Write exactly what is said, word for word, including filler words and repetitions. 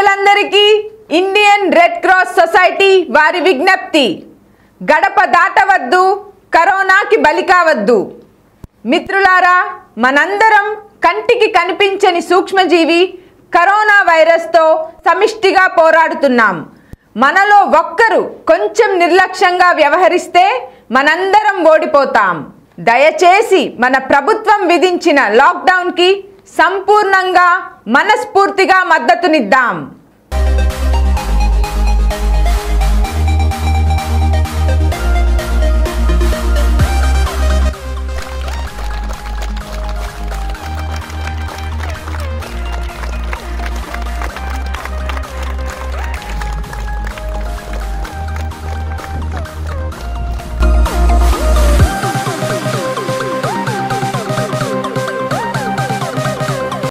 మిత్రులందరికీ Indian red cross society వారి విజ్ఞప్తి, గడప దాటవద్దు, కరోనాకి బలి కావద్దు. మిత్రులారా, మనందరం కంటికి కనిపించని సూక్ష్మజీవి కరోనా వైరస్తో సమిష్టిగా పోరాడుతున్నాం. మనలో ఒక్కరు కొంచెం నిర్లక్ష్యంగా వ్యవహరిస్తే మనందరం ఓడిపోతాం. దయచేసి మన ప్రభుత్వం విధించిన లాక్డౌన్కి సంపూర్ణంగా మనస్ఫూర్తిగా మద్దతునిద్దాం.